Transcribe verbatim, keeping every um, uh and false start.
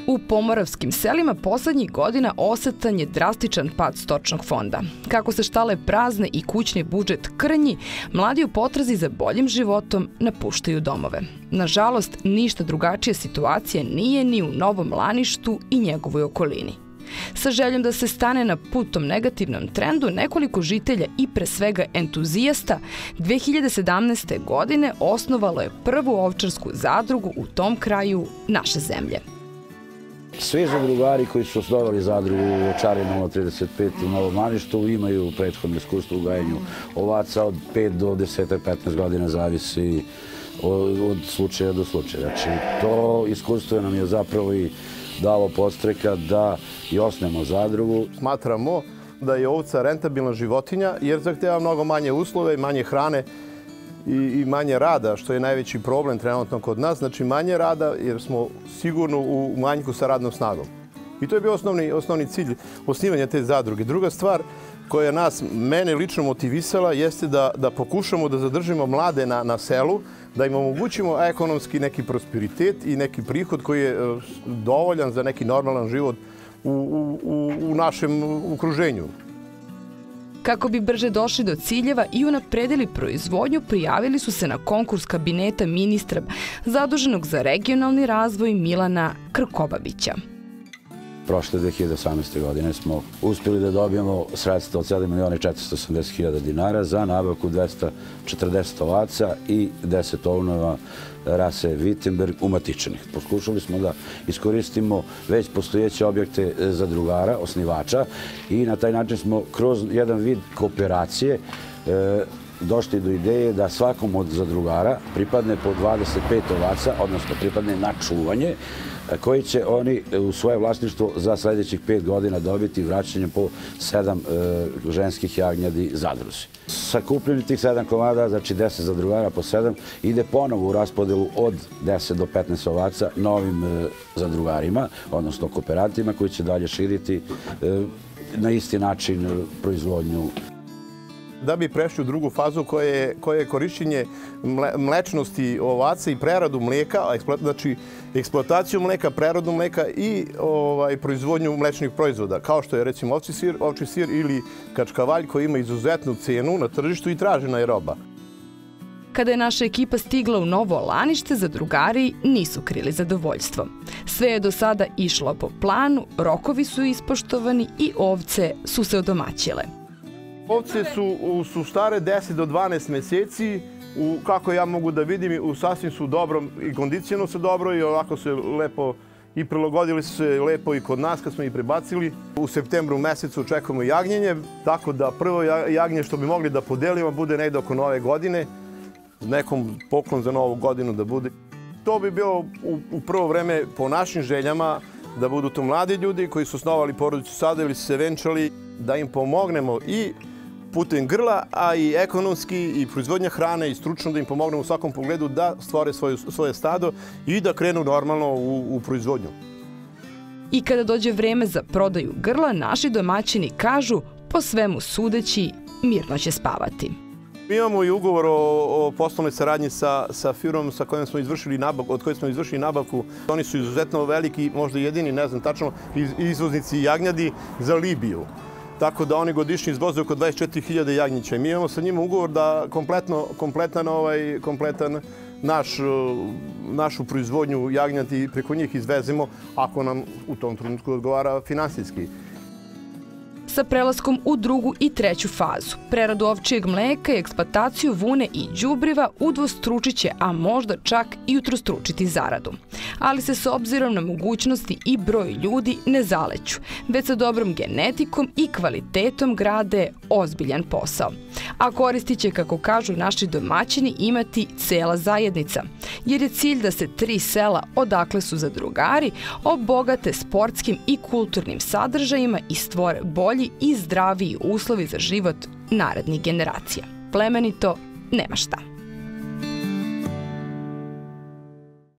U pomoravskim selima poslednjih godina osetan je drastičan pad stočnog fonda. Kako se štale prazne i kućni budžet krnji, mladi u potrazi za boljim životom napuštaju domove. Nažalost, ništa drugačija situacija nije ni u Novom Laništu i njegovoj okolini. Sa željom da se stane na put tom negativnom trendu, nekoliko žitelja i pre svega entuzijasta dve hiljade sedamnaeste. godine osnovalo je prvu ovčarsku zadrugu u tom kraju naše zemlje. Svi zadrugari koji su osnovali zadrugu u Ovčari nula trideset pet u Novom Laništu imaju prethodno iskustvo u gajenju ovaca od pet do deset petnaest godina, zavisi od slučaja do slučaja. Znači, to iskustvo nam je zapravo i dalo podstreka da i osnemo zadrugu. Smatramo da je ovca rentabilna životinja jer zahteva mnogo manje uslove, manje hrane i manje rada, što je najveći problem trenutno kod nas. Znači manje rada jer smo sigurno u manjku sa radnom snagom. I to je bio osnovni, osnovni cilj osnivanja te zadruge. Druga stvar koja nas, mene lično motivisala jeste da, da pokušamo da zadržimo mlade na, na selu, da im omogućimo ekonomski neki prosperitet i neki prihod koji je dovoljan za neki normalan život u, u, u našem okruženju. Kako bi brže došli do ciljeva i unapredili proizvodnju, prijavili su se na konkurs kabineta ministra zaduženog za regionalni razvoj Milana Krkobabića. Prošle dve hiljade osamnaeste. godine smo uspjeli da dobijemo sredstva od sedam miliona četiristo osamdeset hiljada dinara za nabavku dvesta četrdeset ovaca i deset ovnova rase Wittenberg umatičenih. Pokušali smo da iskoristimo već postojeće objekte zadrugara, osnivača, i na taj način smo kroz jedan vid kooperacije došli do ideje da svakom od zadrugara pripadne po dvadeset pet ovaca, odnosno pripadne na čuvanje, koji će oni u svoje vlasništvo za sljedećih pet godina dobiti vraćanjem po sedam ženskih jagnjadi zadruzi. Sakupljeni tih sedam komada, znači deset zadrugara po sedam, ide ponovo u raspodelu od deset do petnaest ovaca novim zadrugarima, odnosno kooperantima koji će dalje širiti na isti način proizvodnju. Da bi prešli u drugu fazu koja je, koja je korišćenje mlečnosti ovaca i preradu mlijeka, znači eksploataciju mlijeka, preradu mlijeka i ovaj, proizvodnju mlečnih proizvoda, kao što je recimo ovči sir, ovči sir ili kačkavalj koji ima izuzetnu cenu na tržištu i tražena je roba. Kada je naša ekipa stigla u Novo Lanište, zadrugari nisu krili zadovoljstvo. Sve je do sada išlo po planu, rokovi su ispoštovani i ovce su se odomaćile. Ovce su, su stare deset do dvanaest meseci, u, kako ja mogu da vidim, u sasvim su dobrom i kondicijno su dobro i ovako se lepo i prilagodili su se lepo i kod nas kad smo ih prebacili. U septembru mesecu očekujemo jagnjenje, tako da prvo jagnje što bi mogli da podelimo bude negde oko nove godine, nekom poklon za novu godinu da bude. To bi bilo u, u prvo vreme po našim željama da budu to mladi ljudi koji su osnovali porodicu sada ili su se venčali, da im pomognemo i putem grla, a i ekonomski i proizvodnja hrane i stručno da im pomognemo u svakom pogledu da stvore svoju, svoje stado i da krenu normalno u, u proizvodnju. I kada dođe vreme za prodaju grla, naši domaćini kažu, po svemu sudeći, mirno će spavati. Mi imamo i ugovor o, o poslovnoj saradnji sa, sa firmom sa kojom smo izvršili nabavku, od koje smo izvršili nabavku. Oni su izuzetno veliki, možda jedini, ne znam tačno, izvoznici jagnjadi za Libiju. Tako da oni godišnje izvoze oko dvadeset četiri hiljade jagnjića. I mi imamo sa njima ugovor da kompletno, kompletan, ovaj, kompletan naš, našu proizvodnju jagnjadi preko njih izvezemo ako nam u tom trenutku odgovara finansijski. Sa prelaskom u drugu i treću fazu, preradu ovčijeg mleka i eksploataciju vune i đubriva udvostručit će, a možda čak i utrostručiti zaradu. Ali se s obzirom na mogućnosti i broj ljudi ne zaleću, već sa dobrom genetikom i kvalitetom grade ozbiljan posao. A koristit će, kako kažu naši domaćini, imati cela zajednica, jer je cilj da se tri sela odakle su zadrugari obogate sportskim i kulturnim sadržajima i stvore bolji i zdraviji uslovi za život narednih generacija. Plemenito, nema šta.